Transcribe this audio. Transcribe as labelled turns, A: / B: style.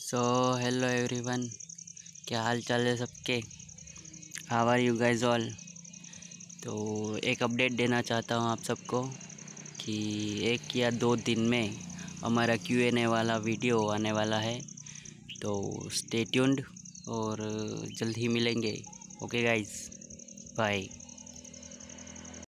A: So hello everyone, क्या हाल चाल है सबके। How are you guys all. तो एक अपडेट देना चाहता हूँ आप सबको कि 1 या 2 दिन में हमारा Q&A वाला वीडियो आने वाला है। तो स्टे ट्यून्ड और जल्द ही मिलेंगे। Okay guys, bye.